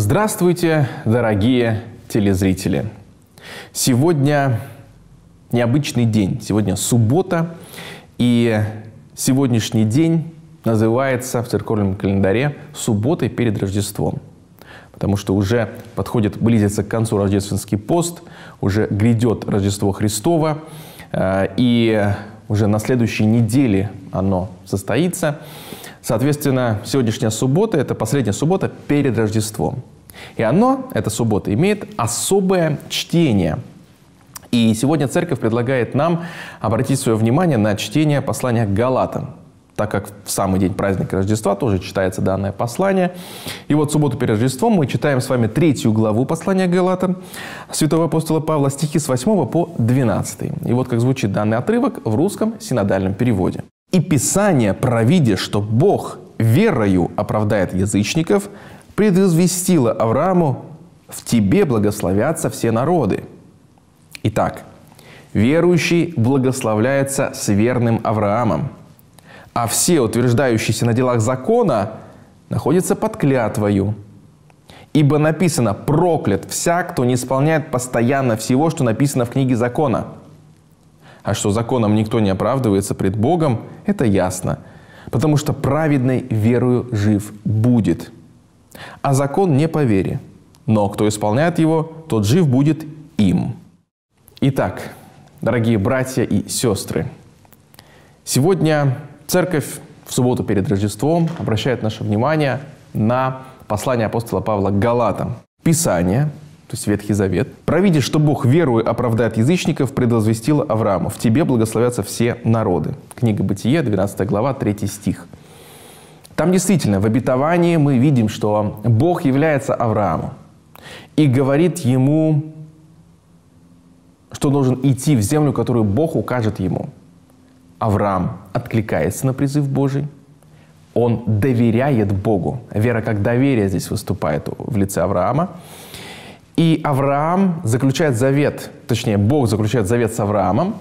Здравствуйте, дорогие телезрители! Сегодня необычный день. Сегодня суббота, и сегодняшний день называется в церковном календаре субботой перед Рождеством. Потому что уже близится к концу рождественский пост, уже грядет Рождество Христово, и уже на следующей неделе оно состоится. Соответственно, сегодняшняя суббота – это последняя суббота перед Рождеством. И эта суббота, имеет особое чтение. И сегодня Церковь предлагает нам обратить свое внимание на чтение послания к Галатам, так как в самый день праздника Рождества тоже читается данное послание. И вот в субботу перед Рождеством мы читаем с вами 3 главу послания к Галатам святого апостола Павла, стихи с 8 по 12. И вот как звучит данный отрывок в русском синодальном переводе. «И Писание, провидя, что Бог верою оправдает язычников, предизвестило Аврааму: в тебе благословятся все народы. Итак, верующий благословляется с верным Авраамом, а все, утверждающиеся на делах закона, находятся под клятвою. Ибо написано: проклят всяк, кто не исполняет постоянно всего, что написано в книге закона. А что законом никто не оправдывается пред Богом, это ясно, потому что праведный верою жив будет. А закон не по вере, но кто исполняет его, тот жив будет им». Итак, дорогие братья и сестры, сегодня Церковь в субботу перед Рождеством обращает наше внимание на послание апостола Павла к Галатам. Писание, то есть Ветхий Завет, провидя, что Бог верою оправдает язычников, предвозвестило Аврааму: в тебе благословятся все народы. Книга Бытие, 12 глава, 3 стих. Там действительно в обетовании мы видим, что Бог является Аврааму и говорит ему, что должен идти в землю, которую Бог укажет ему. Авраам откликается на призыв Божий, он доверяет Богу. Вера как доверие здесь выступает в лице Авраама. И Авраам заключает завет, точнее, Бог заключает завет с Авраамом.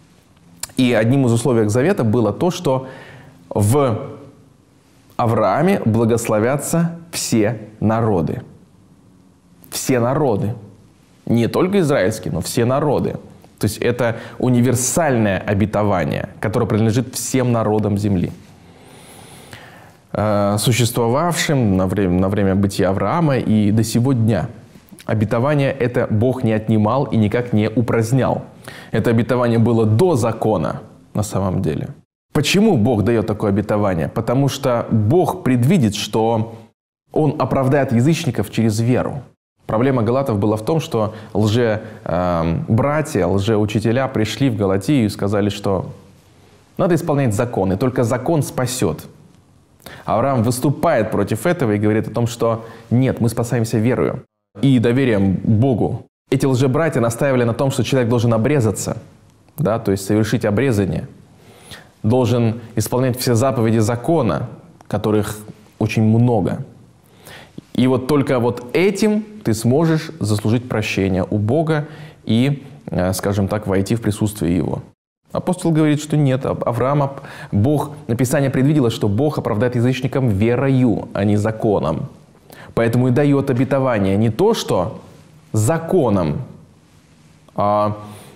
И одним из условий завета было то, что в Аврааме благословятся все народы. Все народы. Не только израильские, но все народы. То есть это универсальное обетование, которое принадлежит всем народам земли, существовавшим на время бытия Авраама и до сего дня. Обетование это Бог не отнимал и никак не упразднял. Это обетование было до закона на самом деле. Почему Бог дает такое обетование? Потому что Бог предвидит, что Он оправдает язычников через веру. Проблема галатов была в том, что лже-братья, лже-учителя пришли в Галатию и сказали, что надо исполнять закон, и только закон спасет. Авраам выступает против этого и говорит о том, что нет, мы спасаемся верою и доверием Богу. Эти лже-братья настаивали на том, что человек должен обрезаться, да, то есть совершить обрезание, должен исполнять все заповеди закона, которых очень много. И вот только вот этим ты сможешь заслужить прощение у Бога и, скажем так, войти в присутствие Его. Апостол говорит, что нет, Авраама, Писание предвидело, что Бог оправдает язычникам верою, а не законом. Поэтому и дает обетование не то, что законом, а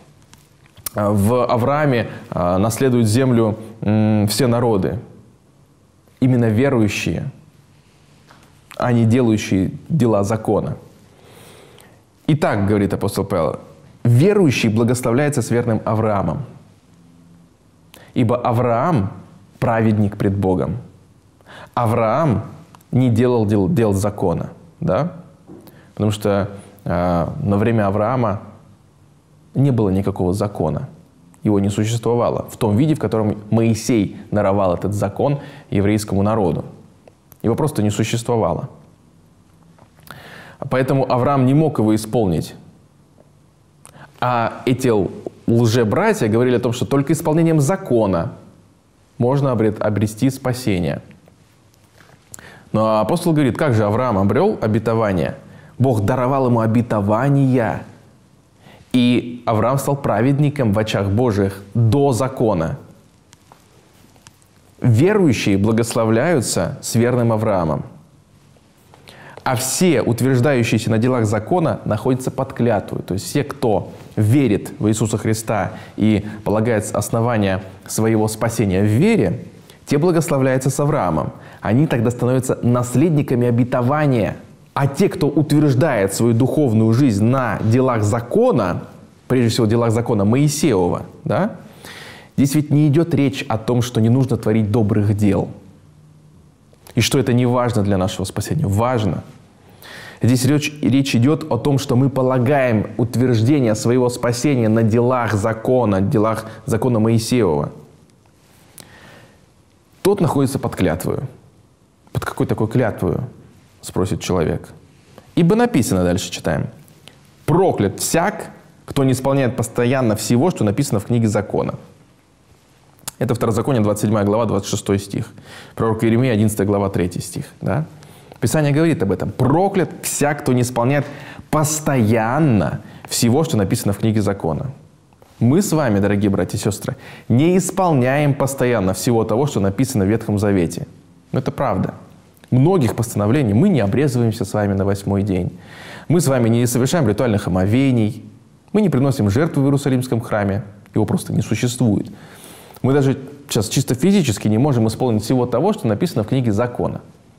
в Аврааме наследуют землю все народы, именно верующие, а не делающие дела закона. Итак, говорит апостол Павел, верующий благословляется с верным Авраамом, ибо Авраам – праведник пред Богом. Авраам не делал дел закона, да? Потому что на время Авраама не было никакого закона. Его не существовало в том виде, в котором Моисей даровал этот закон еврейскому народу. Его просто не существовало. Поэтому Авраам не мог его исполнить. А эти лже-братья говорили о том, что только исполнением закона можно обрести спасение. Но апостол говорит, как же Авраам обрел обетование? Бог даровал ему обетования. И Авраам стал праведником в очах Божьих до закона. Верующие благословляются с верным Авраамом. А все, утверждающиеся на делах закона, находятся под клятвой. То есть все, кто верит в Иисуса Христа и полагает основание своего спасения в вере, те благословляются с Авраамом. Они тогда становятся наследниками обетования. А те, кто утверждает свою духовную жизнь на делах закона, прежде всего делах закона Моисеева, да, здесь ведь не идет речь о том, что не нужно творить добрых дел. И что это не важно для нашего спасения. Важно. Здесь речь идет о том, что мы полагаем утверждение своего спасения на делах закона Моисеева. Тот находится под клятвою. Под какой такой клятвою? Спросит человек. Ибо написано, дальше читаем. Проклят всяк, кто не исполняет постоянно всего, что написано в книге закона. Это Второзаконие, 27 глава, 26 стих. Пророк Иеремия, 11 глава, 3 стих. Да? Писание говорит об этом. Проклят всяк, кто не исполняет постоянно всего, что написано в книге закона. Мы с вами, дорогие братья и сестры, не исполняем постоянно всего того, что написано в Ветхом Завете. Но это правда. Многих постановлений мы не обрезываемся с вами на 8-й день. Мы с вами не совершаем ритуальных омовений. Мы не приносим жертвы в Иерусалимском храме. Его просто не существует. Мы даже сейчас чисто физически не можем исполнить всего того, что написано в книге закона.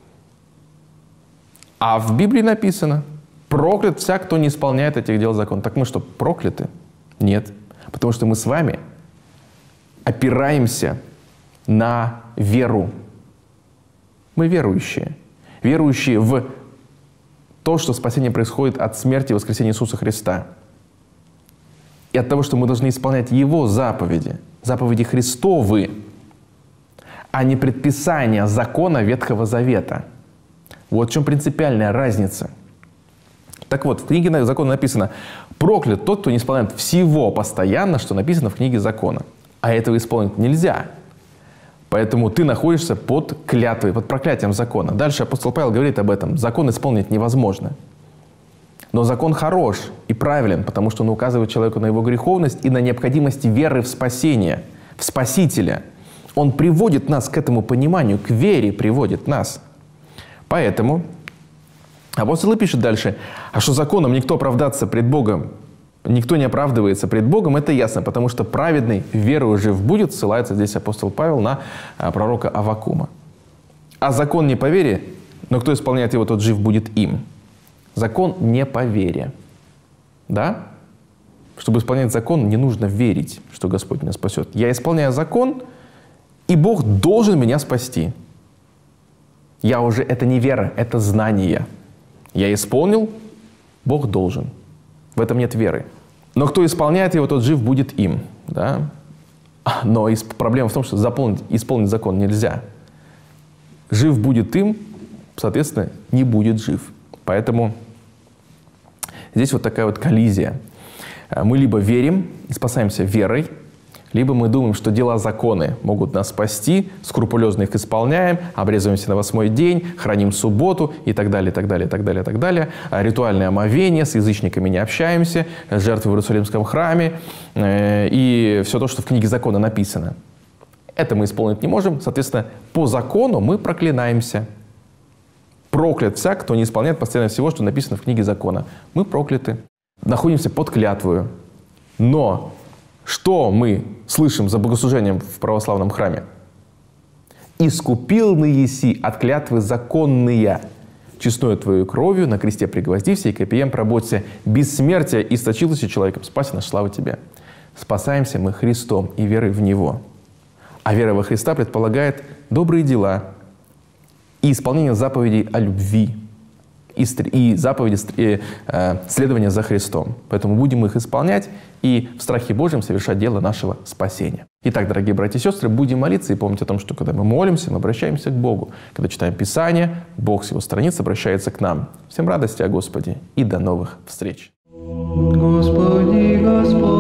А в Библии написано: проклят всяк, кто не исполняет этих дел закона. Так мы что, прокляты? Нет. Потому что мы с вами опираемся на веру. Мы верующие. Верующие в то, что спасение происходит от смерти и воскресения Иисуса Христа. И от того, что мы должны исполнять Его заповеди. Заповеди Христовы, а не предписания закона Ветхого Завета. Вот в чем принципиальная разница. Так вот, в книге закона написано: проклят тот, кто не исполняет всего постоянно, что написано в книге закона. А этого исполнить нельзя. Поэтому ты находишься под клятвой, под проклятием закона. Дальше апостол Павел говорит об этом. Закон исполнить невозможно. Но закон хорош и правилен, потому что он указывает человеку на его греховность и на необходимость веры в спасение, в Спасителя. Он приводит нас к этому пониманию, к вере приводит нас. Поэтому апостол и пишет дальше: а что законом никто оправдаться пред Богом, никто не оправдывается пред Богом, это ясно, потому что праведный верою жив будет, ссылается здесь апостол Павел на пророка Аввакума. А закон не по вере, но кто исполняет его, тот жив будет им. Закон не по вере. Да? Чтобы исполнять закон, не нужно верить, что Господь меня спасет. Я исполняю закон, и Бог должен меня спасти. Это не вера, это знание. Я исполнил, Бог должен. В этом нет веры. Но кто исполняет его, тот жив будет им. Да? Но проблема в том, что исполнить закон нельзя. Жив будет им, соответственно, не будет жив. Поэтому здесь вот такая вот коллизия. Мы либо верим и спасаемся верой, либо мы думаем, что дела законы могут нас спасти, скрупулезно их исполняем, обрезываемся на 8-й день, храним субботу и так далее, так далее, так далее, так далее. Ритуальное омовение, с язычниками не общаемся, жертвы в Иерусалимском храме и все то, что в книге закона написано. Это мы исполнить не можем, соответственно, по закону мы проклинаемся. Проклят всяк, кто не исполняет постоянно всего, что написано в книге закона. Мы прокляты. Находимся под клятвою. Но что мы слышим за богослужением в православном храме? «Искупил на еси от клятвы законные, честною твою кровью на кресте пригвоздився и копием проботься, бессмертие источилось человеком, спаси наш, слава тебе». Спасаемся мы Христом и верой в Него. А вера во Христа предполагает добрые дела и исполнение заповедей о любви, и заповеди следования за Христом. Поэтому будем их исполнять и в страхе Божьем совершать дело нашего спасения. Итак, дорогие братья и сестры, будем молиться и помнить о том, что когда мы молимся, мы обращаемся к Богу. Когда читаем Писание, Бог с Его страниц обращается к нам. Всем радости о Господе и до новых встреч. Господи, Господь.